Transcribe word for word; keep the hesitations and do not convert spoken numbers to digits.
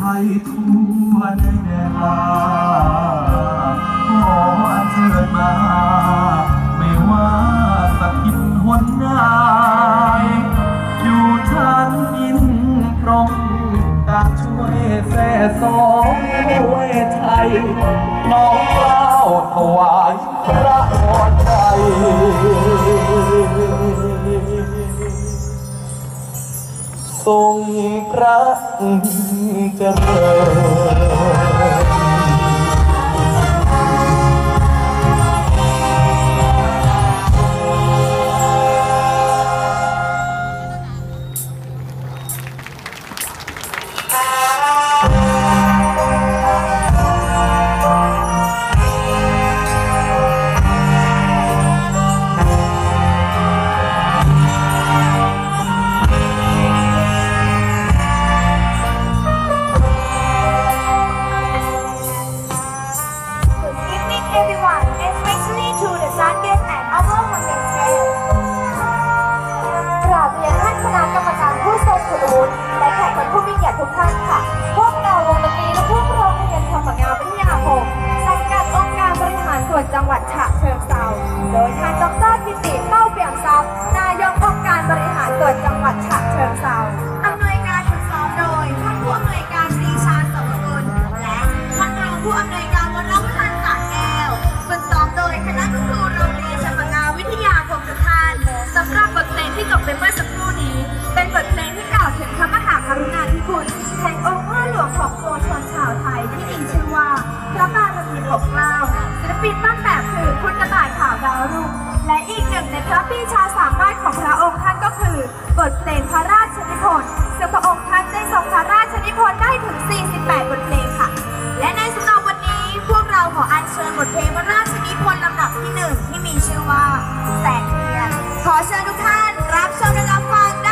ยทั่วในแดนลาขออัญเชิญมาไม่ว่าสักทินหนใดอยู่ชั้นอินพรหมตาช่วยแส่สองเวไทยน้องเล่าถวายพระพรใจทรงพระเจริญและแขกคนผู้มีเกียรติทุกท่านค่ะพวกเราวงดนตรีและพวกโรงเรียนธรรมงานวิทยาคมสังกัดองค์การบริหารส่วนจังหวัดฉะเชิงเทราโดยท่านดร.กิติเป้าเปี่ยมทรัพย์นายกองค์การบริหารส่วนจังหวัดฉะเชิงเทราอำนวยการฝึกซ้อมโดยท่านผู้อำนวยการปรีชาสมกุลและท่านรองผู้อำนวยการวรวุฒิศักดิ์แก้วฝึกซ้อมโดยคณะครูโรงเรียนธรรมงานวิทยาคมทุกท่านสำหรับบทเพลงที่จบไปเมื่อสักครู่นี้เป็นบทเพลงที่กล่าวถึงพระมหากรุณาธิคุณแห่งองค์พ่อหลวงของปวงชนชาวไทยที่มีชื่อว่าพระบารมีปกเกล้าศิลปินต้นแบบคือคุณกระต่ายขาวดาวรุ่งและอีกหนึ่งในพระปรีชาสามารถของพระองค์ท่านก็คือบทเพลงพระราชนิพนธ์ซึ่งพระองค์ท่านได้ทรงพระราชนิพนธ์ได้ถึงสี่สิบแปดบทเพลงค่ะและในสำหรับวันนี้พวกเราขออัญเชิญบทเพลงพระราชนิพนธ์ลำดับที่หนึ่งที่มีชื่อว่าแสงเทียนขอเชิญทุกท่านรับชมและรับฟัง